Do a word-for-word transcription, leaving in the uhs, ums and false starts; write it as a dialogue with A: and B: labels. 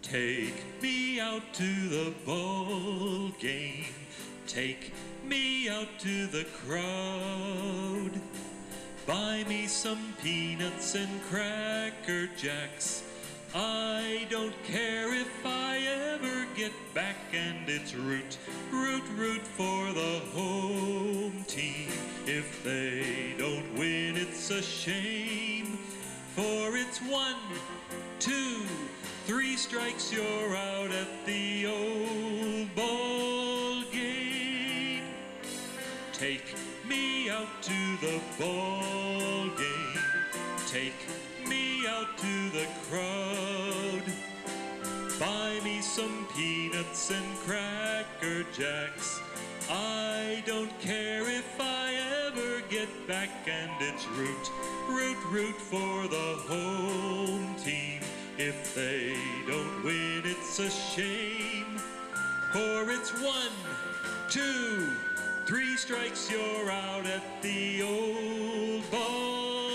A: Take me out to the ball game. Take me out to the crowd. Buy me some peanuts and cracker jacks. I don't care if I ever get back, and it's root, root, root for the home team. If they don't win, it's a shame, for it's one, two, three strikes, you're out at the old ball game. Take me out to the ball game. Take me out to the crowd. Buy me some peanuts and cracker jacks. I don't care if I ever get back, and it's root, root, root for the home team. If they don't win, it's a shame, for it's one, two, three strikes, you're out at the old ball